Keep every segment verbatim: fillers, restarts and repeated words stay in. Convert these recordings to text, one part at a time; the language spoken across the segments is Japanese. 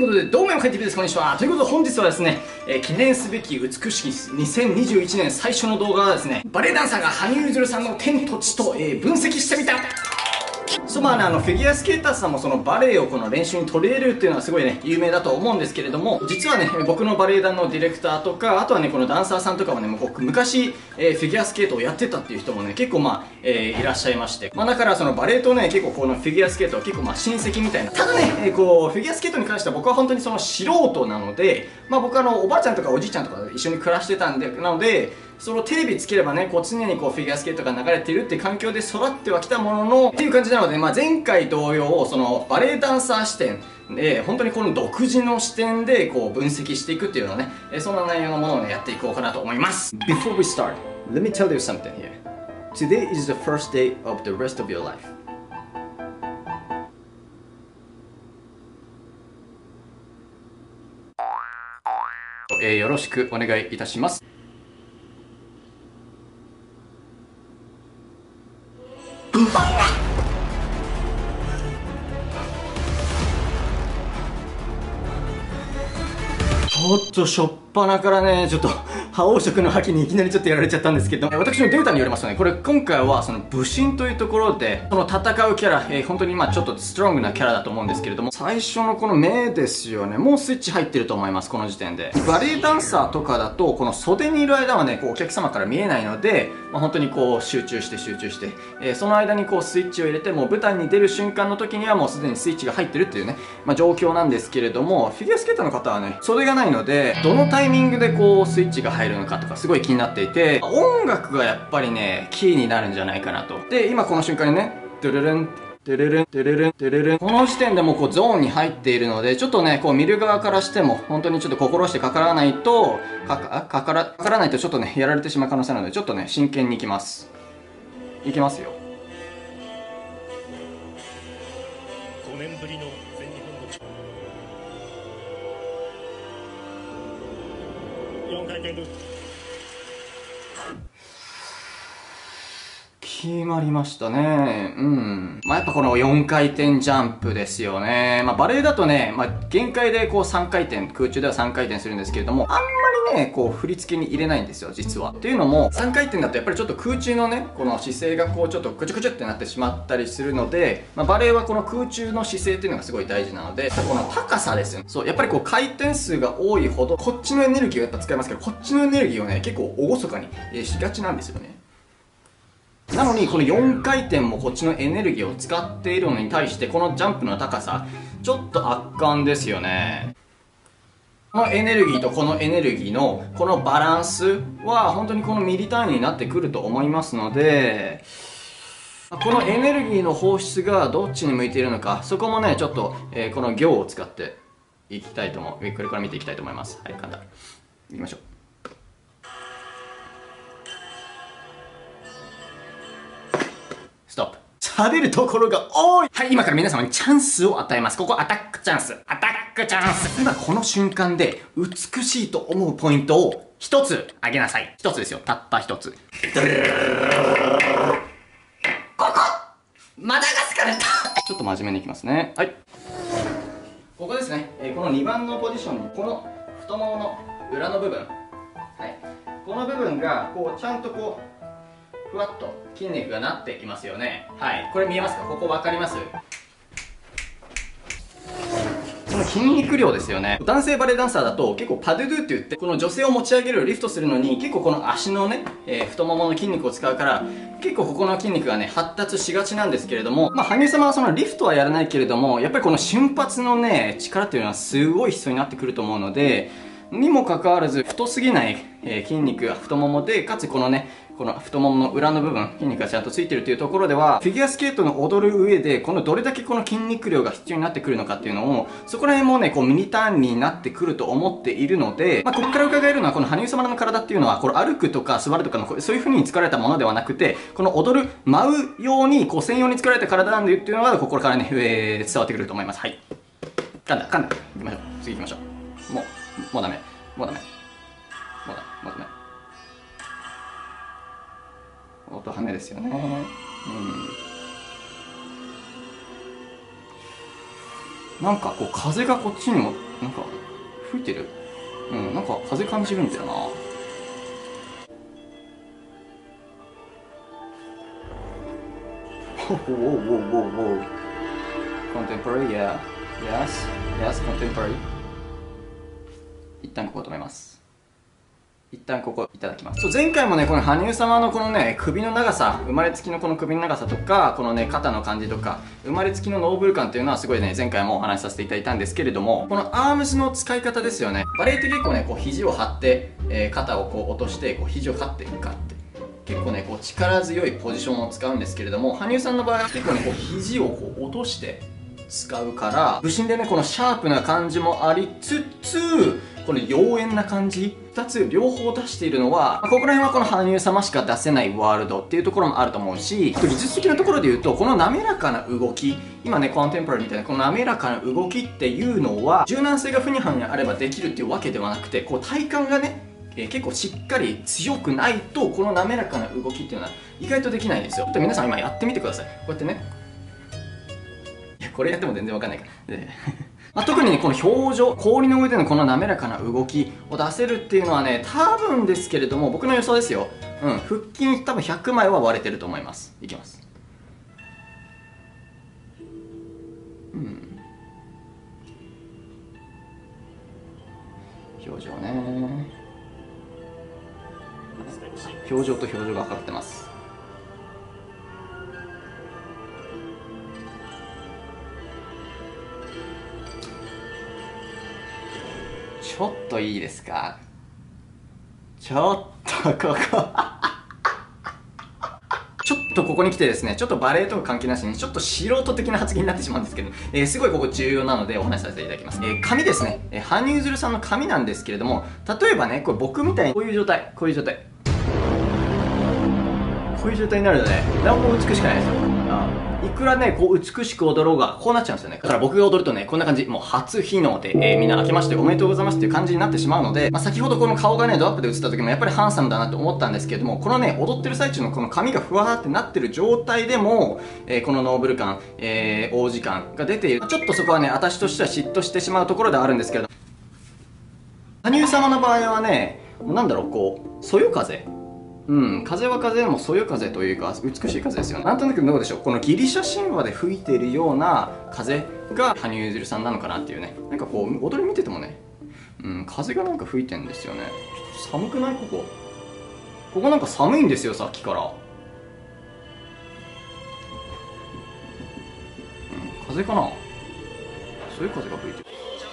ことで、どうもよかい ティーブイ です。こんにちは。ということで、本日はですね、えー、記念すべき美しきにせんにじゅういちねん最初の動画はですね、バレエダンサーが羽生結弦さんの天と地と、えー、分析してみた。そう、まあね、あの、フィギュアスケーターさんもそのバレエをこの練習に取り入れるっていうのはすごいね、有名だと思うんですけれども、実はね、僕のバレエ団のディレクターとか、あとはね、このダンサーさんとかもね、僕、昔、えー、フィギュアスケートをやってたっていう人もね、結構まあ、えー、いらっしゃいまして。まあだからそのバレエとね、結構このフィギュアスケートは結構まあ親戚みたいな。ただね、えー、こう、フィギュアスケートに関しては僕は本当にその素人なので、まあ僕はあの、おばあちゃんとかおじいちゃんとか一緒に暮らしてたんで、なので、そのテレビつければね、こう常にこうフィギュアスケートが流れているっていう環境で育ってはきたものの、っていう感じなので、まあ前回同様、そのバレエダンサー視点で、本当にこの独自の視点でこう分析していくっていうのをね、そんな内容のものをね、やっていこうかなと思います。Before we start, let me tell you something here. Today is the first day of the rest of your life. えー、よろしくお願いいたします。ちょっとしょっぱなからね、ちょっと覇王色の覇気にいきなりちょっとやられちゃったんですけど、私のデータによりますとね、これ今回はその武神というところで、その戦うキャラ、えー、本当にまあちょっとストロングなキャラだと思うんですけれども、最初のこの目ですよね、もうスイッチ入ってると思います、この時点で。バレエダンサーとかだと、この袖にいる間はね、こうお客様から見えないので、まあ、本当にこう集中して集中して、えー、その間にこうスイッチを入れて、もう舞台に出る瞬間の時にはもうすでにスイッチが入ってるっていうね、まあ状況なんですけれども、フィギュアスケートの方はね、袖がないので、どのタイミングでこうスイッチが入るのかとかすごい気になっていて、音楽がやっぱりね、キーになるんじゃないかなと。で、今この瞬間にね、ドゥルルン、ドゥルルン、ドゥルルン、ドゥルルン。この時点でもうこうゾーンに入っているので、ちょっとね、こう見る側からしても、本当にちょっと心してかからないと、かか、かから、かからないとちょっとね、やられてしまう可能性なので、ちょっとね、真剣にいきます。いきますよ。 ごねんぶりの全日本のよんかい転ループ。 決まりましたね。うん。まあ、やっぱこのよんかい転ジャンプですよね。まあ、バレエだとね、まあ、限界でこうさんかい転、空中ではさんかい転するんですけれども、あんまりね、こう振り付けに入れないんですよ、実は。っていうのも、さんかい転だとやっぱりちょっと空中のね、この姿勢がこうちょっとクチュクチュってなってしまったりするので、まあ、バレエはこの空中の姿勢っていうのがすごい大事なので、この高さですよね。そう、やっぱりこう回転数が多いほど、こっちのエネルギーをやっぱ使いますけど、こっちのエネルギーをね、結構厳かに、えー、しがちなんですよね。なのにこのよんかい転もこっちのエネルギーを使っているのに対してこのジャンプの高さちょっと圧巻ですよね。このエネルギーとこのエネルギーのこのバランスは本当にこのミリ単位になってくると思いますので、このエネルギーの放出がどっちに向いているのか、そこもねちょっと、えー、この行を使っていきたいと思う。これから見ていきたいと思います。はい、簡単いきましょう。ストップ。喋るところが多い。はい、今から皆様にチャンスを与えます。ここアタックチャンス。アタックチャンス。今この瞬間で美しいと思うポイントを一つあげなさい。一つですよ。たった一つ。ここマダガスカルだ。ちょっと真面目にいきますね。はい。ここですね。えー、このにばんのポジションに、この太ももの裏の部分。はい。この部分が、こう、ちゃんとこう、ふわっと筋肉がなっていますよね。はい、これ見えますか？ここ分かります？この筋肉量ですよね。男性バレエダンサーだと結構パドゥドゥって言って、この女性を持ち上げるリフトするのに結構この足のね、えー、太ももの筋肉を使うから結構ここの筋肉がね発達しがちなんですけれども、まあ羽生様はそのリフトはやらないけれども、やっぱりこの瞬発のね力っていうのはすごい必要になってくると思うので、にもかかわらず太すぎない、えー、筋肉が太ももで、かつこのねこの太ももの裏の部分、筋肉がちゃんとついてるというところでは、フィギュアスケートの踊る上で、このどれだけこの筋肉量が必要になってくるのかっていうのを、そこら辺もね、こうミニ単位になってくると思っているので、まあ、ここから伺えるのは、この羽生様の体っていうのは、この歩くとか座るとかの、そういう風に作られたものではなくて、この踊る、舞うように、こう専用に作られた体なんだよっていうのが、ここからね、えー、伝わってくると思います。はい。噛んだ、噛んだ。行きましょう。次行きましょう。もう、もうダメ。もうダメ。もうダメ。もうダメ。音羽ですよね。うん。なんかこう風がこっちにもなんか吹いてる。うん、なんか風感じるんだよな。おおおおおお。Contemporary, yeah. Yes, yes, contemporary. 一旦ここ止めます。一旦ここいただきます。そう、前回もね、この羽生様のこのね、首の長さ、生まれつきのこの首の長さとか、このね、肩の感じとか、生まれつきのノーブル感っていうのはすごいね、前回もお話しさせていただいたんですけれども、このアームズの使い方ですよね。バレエって結構ね、こう肘を張って、えー、肩をこう落として、こう肘を張っていくかって。結構ね、こう力強いポジションを使うんですけれども、羽生さんの場合は結構ね、こう肘をこう落として、使うから、武神でね、このシャープな感じもありつつ、この妖艶な感じ、二つ両方出しているのは、まあ、ここら辺はこの羽生様しか出せないワールドっていうところもあると思うし、あと技術的なところで言うと、この滑らかな動き、今ね、コンテンポラリーみたいなこの滑らかな動きっていうのは、柔軟性が不二般にあればできるっていうわけではなくて、こう体幹がね、えー、結構しっかり強くないと、この滑らかな動きっていうのは意外とできないんですよ。ちょっと皆さん今やってみてください。こうやってね。いや、これやっても全然わかんないから。でまあ、特にね、この表情、氷の上でのこの滑らかな動きを出せるっていうのはね、多分ですけれども、僕の予想ですよ。うん、腹筋多分ひゃくまいは割れてると思います。いきます。うん。表情ね。表情と表情がかかってます。ちょっといいですか？ちょっとここちょっとここに来てですね、ちょっとバレエとか関係なしに、ちょっと素人的な発言になってしまうんですけど、えー、すごいここ重要なのでお話しさせていただきます。えー、髪ですね。えー、羽生結弦さんの髪なんですけれども、例えばね、これ僕みたいにこういう状態、こういう状態。こういう状態になるとね、何も美しくないですよ。いくらね、こう美しく踊ろうが、こうなっちゃうんですよね。だから僕が踊るとね、こんな感じ、もう初日の出、えー、みんな明けましておめでとうございますっていう感じになってしまうので、まあ、先ほどこの顔がね、ドアップで映った時もやっぱりハンサムだなって思ったんですけれども、このね、踊ってる最中のこの髪がふわーってなってる状態でも、えー、このノーブル感、えー、王子感が出ている。ちょっとそこはね、私としては嫉妬してしまうところではあるんですけれど、羽生様の場合はね、なんだろう、こう、そよ風。うん、風は風でもそよ風というか美しい風ですよね。なんとなくどうでしょう、このギリシャ神話で吹いているような風が羽生結弦さんなのかなっていうね。なんかこう踊り見ててもね、うん、風がなんか吹いてんですよね。ちょっと寒くない？ここここなんか寒いんですよ、さっきから。うん、風かな、そういう風が吹いてる。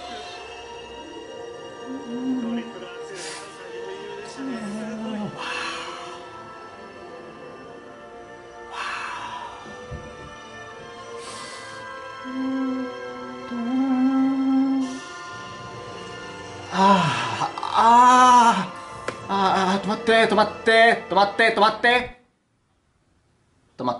ああああ止まって止まって止まって止まって止まった。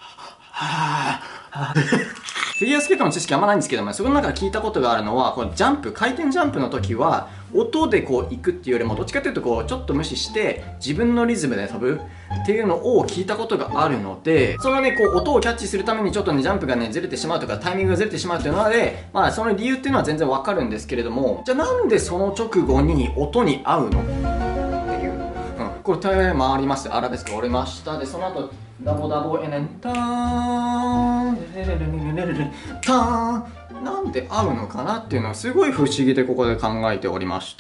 フィギュアスケートの知識あんまないんですけども、その中で聞いたことがあるのは、このジャンプ、回転ジャンプの時は音でこう行くっていうよりも、どっちかというとこうちょっと無視して自分のリズムで飛ぶっていうのを聞いたことがあるので、そのねこう音をキャッチするためにちょっとねジャンプがねずれてしまうとかタイミングがずれてしまうというので、まあその理由っていうのは全然わかるんですけれども、じゃあなんでその直後に音に合うのっていう、うん、これ手回ります、アラベスク折れました。でその後ダボダボエネンターンレレレレレレレターン、なんで合うのかなっていうのはすごい不思議でここで考えておりまして、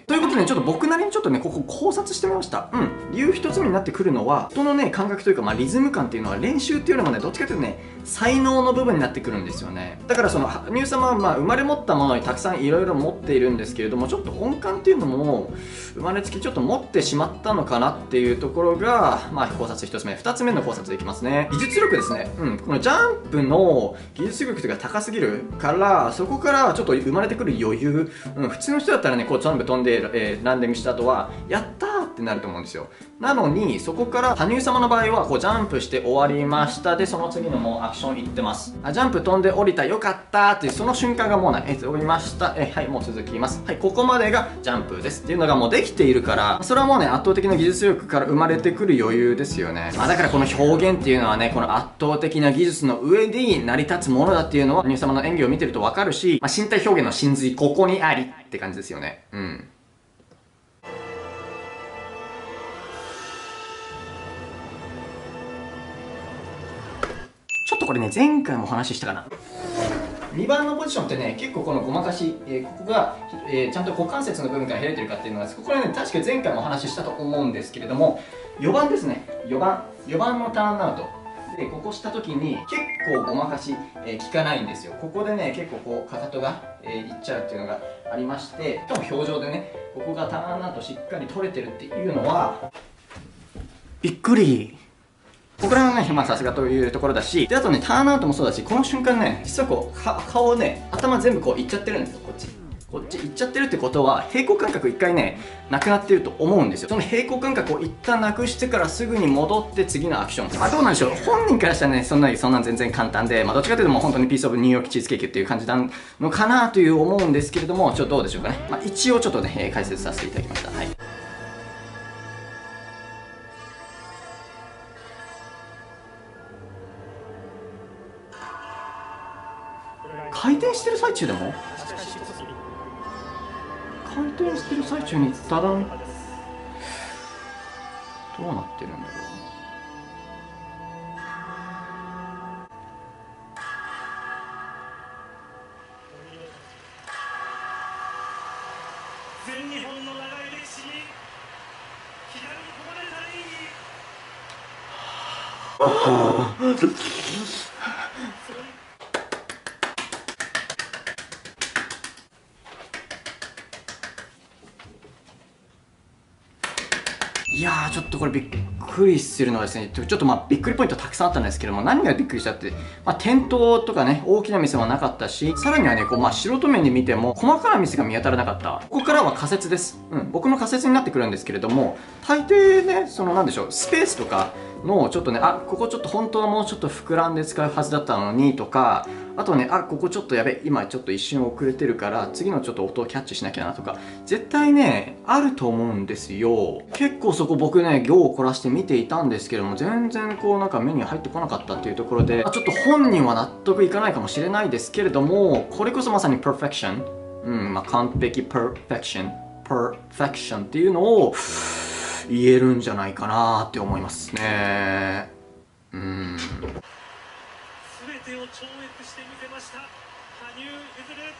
ということで、ね、ちょっと僕なりにちょっとねここ考察してみました。うん、理由一つ目になってくるのは、人のね感覚というか、まあ、リズム感っていうのは練習っていうよりもねどっちかというとね才能の部分になってくるんですよね。だからその羽生様はまあ生まれ持ったものにたくさんいろいろ持っているんですけれども、ちょっと音感っていうのも生まれつきちょっと持ってしまったのかなっていうところが、まあ考察一つ目。二つ目の考察いきますね。技術力ですね。うん、このジャンプの技術力というか高すぎるから、そこからちょっと生まれてくる余裕、うん、普通の人だったらねこうジャンプ飛んで、えー、ランディングした後はやったーっってなると思うんですよ。なのに、そこから羽生様の場合はこうジャンプして終わりました。で、その次のもうアクションいってます。あ、ジャンプ飛んで降りた、よかったーっていうその瞬間がもうない。え、降りました。え、はい、もう続きます。はい、ここまでがジャンプですっていうのがもうできているから、それはもうね、圧倒的な技術力から生まれてくる余裕ですよね。まあだからこの表現っていうのはね、この圧倒的な技術の上に成り立つものだっていうのは、羽生様の演技を見てるとわかるし、まあ身体表現の真髄ここにありって感じですよね。うん。ちょっとこれね、前回もお話ししたかな。にばんのポジションってね、結構このごまかし、えー、ここが、えー、ちゃんと股関節の部分から減れてるかっていうのが、ここはね、確か前回もお話ししたと思うんですけれども、よばんですね。よばん。よばんのターンアウト。で、ここした時に結構ごまかし、えー、効かないんですよ。ここでね、結構こう、かかとが、えー、いっちゃうっていうのがありまして、しかも表情でね、ここがターンアウトしっかり取れてるっていうのは、びっくり。ここら辺はね、まあさすがというところだし、で、あとね、ターンアウトもそうだし、この瞬間ね、実はこう、顔をね、頭全部こういっちゃってるんですよ、こっち。こっち行っちゃってるってことは、平行感覚一回ね、なくなってると思うんですよ。その平行感覚を一旦なくしてからすぐに戻って次のアクション。まあどうなんでしょう。本人からしたらね、そんな、そんなん全然簡単で、まあどっちかというともう本当にピースオブニューヨークチーズケーキっていう感じなのかなという思うんですけれども、ちょっとどうでしょうかね。まあ一応ちょっとね、解説させていただきました。はい。回転してる最中でも回転してる最中にただんどうなってるんだろう。 全日本の長い歴史に左に込まれた演技。 いやー、ちょっとこれびっくりするのはですね、ちょっとまあびっくりポイントたくさんあったんですけども、何がびっくりしたって、まあ、転倒とかね、大きなミスはなかったし、さらにはね、こうまあ素人面で見ても、細かなミスが見当たらなかった。ここからは仮説です。うん、僕の仮説になってくるんですけれども、大抵ね、そのなんでしょう、スペースとかのちょっとね、あ、ここちょっと本当はもうちょっと膨らんで使うはずだったのにとか、あとね、あ、ここちょっとやべ、今ちょっと一瞬遅れてるから、次のちょっと音をキャッチしなきゃなとか、絶対ね、あると思うんですよ。結構そこ僕ね、行を凝らして見ていたんですけども、全然こうなんか目に入ってこなかったっていうところで、ちょっと本人は納得いかないかもしれないですけれども、これこそまさに perfection。うん、まあ完璧 perfection。perfection っていうのを言えるんじゃないかなって思いますね。うん。 全てを超越してみせました羽生結弦。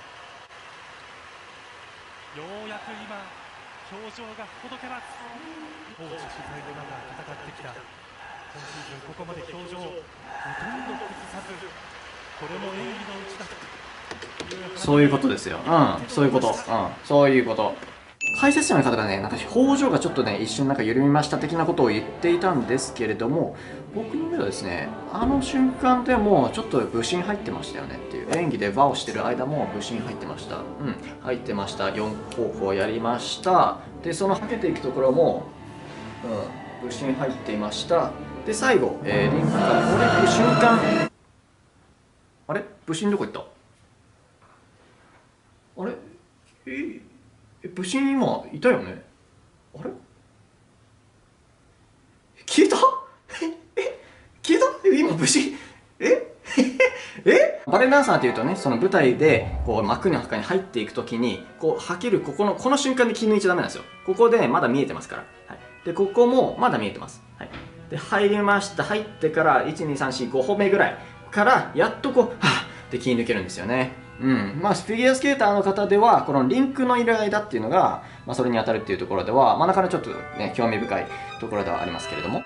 ようやく今表情がほどけます。コーチ主催でまだ戦ってきた今シーズン、ここまで表情ほとんど崩さず、これも演技のうちだと。 そういうことですよ。うん、そういうこと。うん、そういうこと。解説者の方がね、なんか表情がちょっとね、一瞬なんか緩みました的なことを言っていたんですけれども、僕の目はですね、あの瞬間でもちょっと武神入ってましたよねっていう。演技で輪をしてる間も武神入ってました。うん、入ってました。よん方向やりました。で、そのはけていくところも、うん、武神入っていました。で、最後、えー、リンクからこれ行く瞬間、あれ武神どこ行った？あれええ、武神今いたよね。あれ消えたえ消えたえ今武神ええバレエダンサーっていうとね、その舞台でこう幕の中に入っていくときに、こう、はけるここの、この瞬間で気抜いちゃダメなんですよ。ここでまだ見えてますから。はい。で、ここもまだ見えてます。はい。で、入りました。入ってから、いち、に、さん、よん、ご歩目ぐらいから、やっとこう、はぁって気抜けるんですよね。うん。まあ、フィギュアスケーターの方では、このリンクのいる間っていうのが、まあ、それに当たるっていうところでは、まあ、なかなかちょっとね、興味深いところではありますけれども。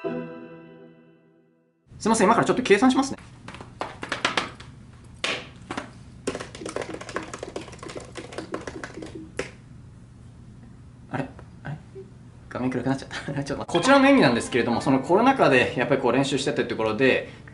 すいません、今からちょっと計算しますね。あれあれ画面暗くなっちゃった。ちょっとこちらの演技なんですけれども、そのコロナ禍でやっぱりこう練習してたというところで、じゅっ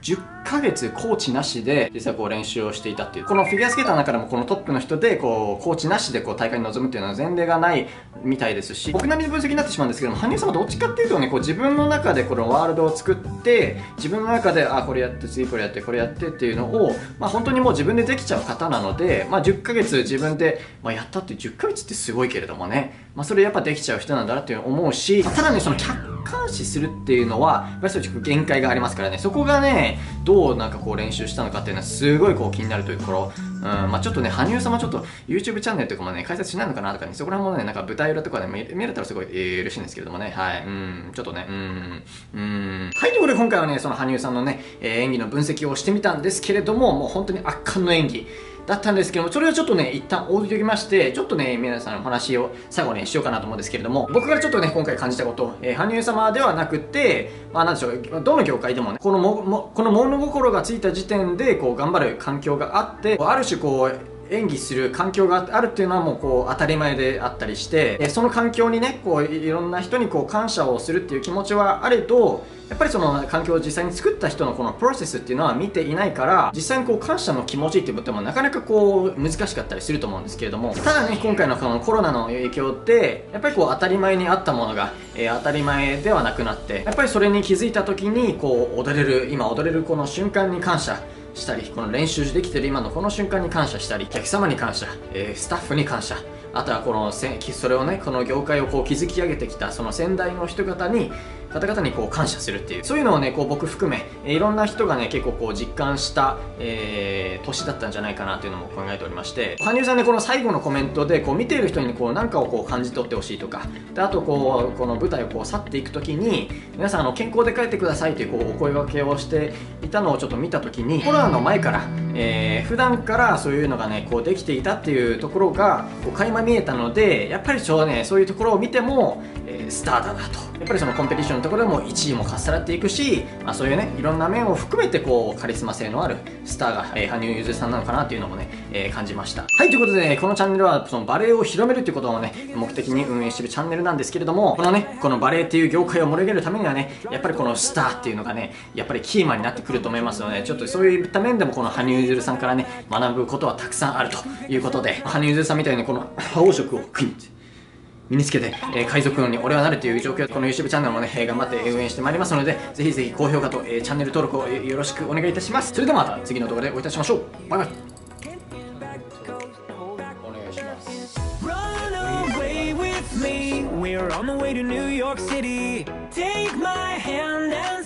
かげつコーチなしで実際こう練習をしていたっていう、このフィギュアスケーターの中でもこのトップの人でこうコーチなしでこう大会に臨むっていうのは前例がないみたいですし、僕なりの分析になってしまうんですけども、羽生さんはどっちかっていうとね、こう自分の中でこのワールドを作って自分の中であこれやって次これやってこれやってっていうのを、まあ、本当にもう自分でできちゃう方なので、まあ、じゅっかげつ自分で、まあ、やったってじゅっかげつってすごいけれどもね、まあ、それやっぱできちゃう人なんだなっていうのを思うし、ただねその客観視するっていうのはやっぱりそういう限界がありますからね、そこがねどうなんかこう練習したのかっていうのはすごいこう気になるというところ、うんまあ、ちょっとね羽生さんもちょっと YouTube チャンネルとかもね解説しないのかなとかね、そこら辺もねなんか舞台裏とかで見見れたらすごい、えー、嬉しいんですけれどもね、はい、うんちょっとねうんうんはい、ということで今回はねその羽生さんのね、えー、演技の分析をしてみたんですけれども、もう本当に圧巻の演技だったんですけども、それをちょっとね一旦置いておきまして、ちょっとね皆さんのお話を最後にしようかなと思うんですけれども、僕がちょっとね今回感じたこと、えー、羽生様ではなくて、まあなんでしょう、どの業界でもねこのももこの物心がついた時点でこう頑張る環境があって、ある種こう演技する環境があるっていうのはもうこう当たり前であったりして、えその環境にねこういろんな人にこう感謝をするっていう気持ちはあれど、やっぱりその環境を実際に作った人のこのプロセスっていうのは見ていないから、実際にこう感謝の気持ちっていうこともなかなかこう難しかったりすると思うんですけれども、ただね今回のこのコロナの影響ってやっぱりこう当たり前にあったものが、えー、当たり前ではなくなって、やっぱりそれに気づいた時にこう踊れる今踊れるこの瞬間に感謝したり、この練習できてる今のこの瞬間に感謝したり、お客様に感謝、えー、スタッフに感謝、あとはこのせそれをねこの業界をこう築き上げてきたその先代の人方に方々にこう感謝するっていう、そういうのをねこう僕含め、えー、いろんな人がね結構こう実感した、えー、年だったんじゃないかなというのも考えておりまして、羽生さんねこの最後のコメントでこう見ている人にこう何かをこう感じ取ってほしいとかで、あとこうこの舞台をこう去っていく時に皆さんあの健康で帰ってくださいというこうお声掛けをしていたのをちょっと見た時に、コロナの前から、えー、普段からそういうのがねこうできていたっていうところがこう垣間見えたので、やっぱりちょうどねそういうところを見ても、えー、スターだなと、やっぱりそのコンペティションのところでもいちいもかっさらっていくし、まあ、そういうねいろんな面を含めてこうカリスマ性のあるスターが、えー、羽生結弦さんなのかなっていうのもね、えー、感じました。はい、ということで、ね、このチャンネルはそのバレエを広めるということをね目的に運営しているチャンネルなんですけれども、このねこのバレエっていう業界を盛り上げるためにはねやっぱりこのスターっていうのがねやっぱりキーマンになってくると思いますので、ちょっとそういった面でもこの羽生結弦さんからね学ぶことはたくさんあるということで、羽生結弦さんみたいにこの覇王色をクイッ身につけて、えー、海賊王に俺はなるという状況でこの YouTube チャンネルもね、えー、頑張って運営してまいりますので、ぜひぜひ高評価と、えー、チャンネル登録をよろしくお願いいたします。それではまた次の動画でお会いいたしましょう。バイバイ。お願いします。 Run away with me. We're on the way to New York City. Take my hand and